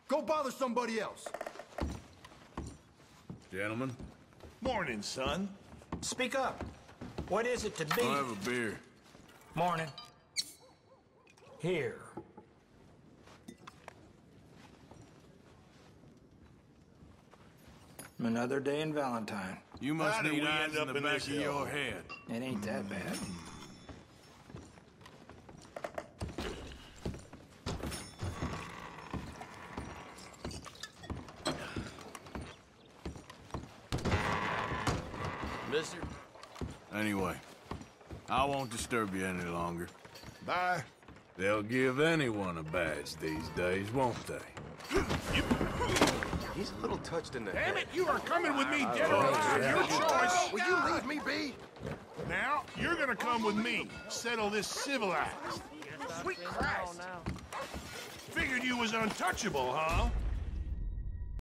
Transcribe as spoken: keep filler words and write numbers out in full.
Go bother somebody else. Gentlemen, Morning, son. Speak up. What is it to be? I'll have a beer. Morning. Here. Another day in Valentine. You must How did need we eyes end in up the in back this of your hell? head. It ain't that bad. Mister? Anyway, I won't disturb you any longer. Bye. They'll give anyone a badge these days, won't they? He's a little touched in the Damn head. it, you are coming with me, General. It's your choice. Will you leave me be? Now, you're gonna come with me. Settle this civilized. Sweet Christ. Figured you was untouchable, huh?